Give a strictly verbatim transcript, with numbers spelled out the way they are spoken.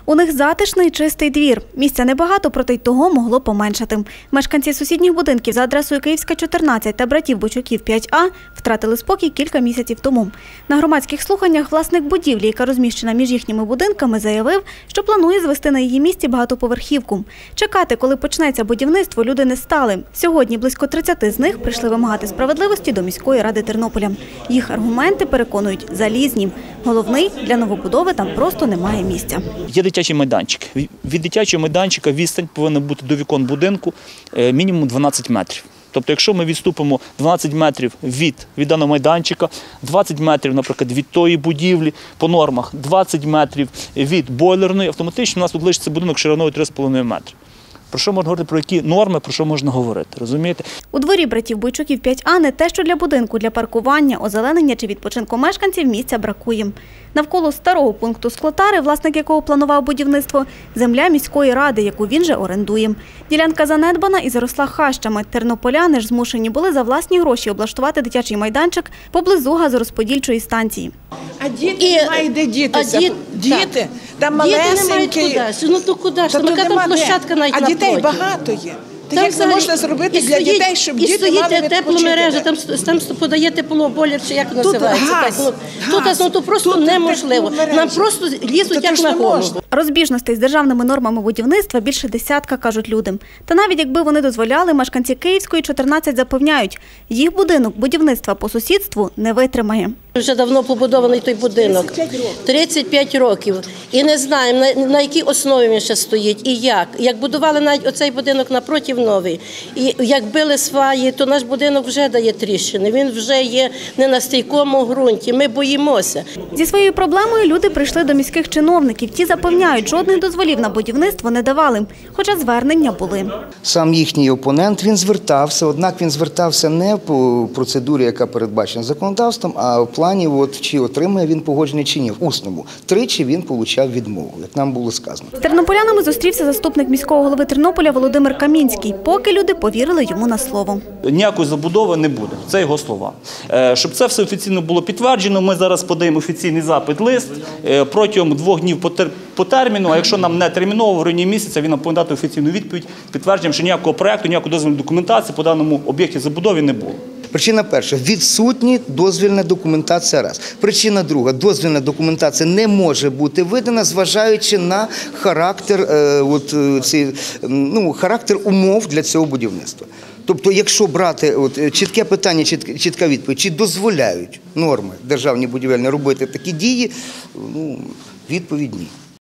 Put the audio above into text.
У них затишний чистий двір. Місця небагато, проте й того могло поменшати. Мешканці сусідніх будинків за адресою Київська, чотирнадцять та братів Бойчуків, п'ять А втратили спокій кілька місяців тому. На громадських слуханнях власник будівлі, яка розміщена між їхніми будинками, заявив, що планує звести на її місці багатоповерхівку. Чекати, коли почнеться будівництво, люди не стали. Сьогодні близько тридцяти з них прийшли вимагати справедливості до міської ради Тернополя. Їх аргументи, переконують, залізні. Головний – для новобудови там просто немає місця. Є дитячий майданчик. Від дитячого майданчика відстань повинна бути до вікон будинку мінімум дванадцять метрів. Тобто, якщо ми відступимо дванадцять метрів від, від даного майданчика, двадцять метрів, наприклад, від тої будівлі, по нормах двадцять метрів від бойлерної, автоматично у нас тут лишиться будинок шириною три з половиною метри. Про що можна говорити, про які норми, про що можна говорити, розумієте? У дворі братів Бойчуків, п'ять А не те, що для будинку, для паркування, озеленення чи відпочинку мешканців місця бракує. Навколо старого пункту склотари, власник якого планував будівництво, земля міської ради, яку він же орендує. Ділянка занедбана і заросла хащами. Тернополяни ж змушені були за власні гроші облаштувати дитячий майданчик поблизу газорозподільчої станції. А діти і, немає де дітися. Діт, діти, там малесенькі. Діти не куди. Ну то куди? Там яка там площадка навіть напроти. А дітей багато є. Та як це можна зробити для стоїть, дітей, щоб і діти мали відпочити? І тепломережа, там, там подає теплобойлер, чи як називається. Газ, так, ну, газ, тут, ну, то просто тут неможливо. Нам просто лізуть як на голову. Розбіжностей з державними нормами будівництва більше десятка, кажуть люди. Та навіть якби вони дозволяли, мешканці Київської, чотирнадцять запевняють, їх будинок будівництва по сусідству не витримає. Вже давно побудований той будинок. тридцять п'ять років. І не знаємо, на, на якій основі він ще стоїть і як. Як будували навіть оцей будинок напротив новий, і як били сваї, то наш будинок вже дає тріщини. Він вже є не на стійкому ґрунті. Ми боїмося. Зі своєю проблемою люди прийшли до міських чиновників. Ті запевняють, жодних дозволів на будівництво не давали, хоча звернення були. Сам їхній опонент, він звертався, однак він звертався не по процедурі, яка передбачена законодавством, а в плані, от, чи отримає він погодження чи ні, в усному. Тричі він отримав відмову, як нам було сказано. З тернополянами зустрівся заступник міського голови Тернополя Володимир Камінський, поки люди повірили йому на слово. Ніякої забудови не буде, це його слова. Щоб це все офіційно було підтверджено, ми зараз подаємо офіційний запит-лист протягом двох днів по терміну, а якщо нам не терміново, в районі місяця, він нам повинен дати офіційну відповідь, підтверджуємо, що ніякого проєкту, ніякої дозвільної документації по даному об'єкті забудови не було. Причина перша – відсутня дозвільна документація раз. Причина друга – дозвільна документація не може бути видана, зважаючи на характер, е, от, ці, ну, характер умов для цього будівництва. Тобто, якщо брати от, чітке питання, чіт, чітка відповідь, чи дозволяють норми державні будівельні робити такі дії, ну, відповідь ні.